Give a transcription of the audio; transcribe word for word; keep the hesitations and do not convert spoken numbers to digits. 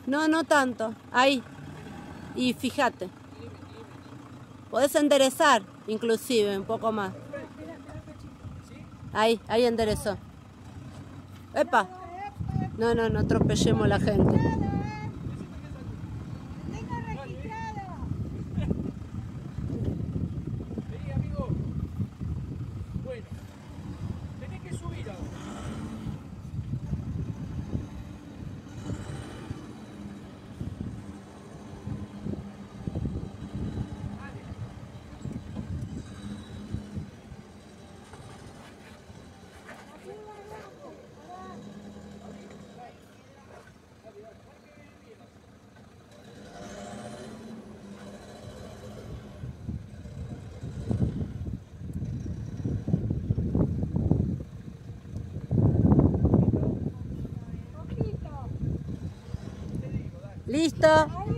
No, no tanto. Ahí. Y fíjate. Podés enderezar, inclusive, un poco más. Ahí, ahí enderezó. ¡Epa! No, no, no atropellemos a la gente. Vení, amigo. Bueno, tenés que subir ahora. ¿Listo?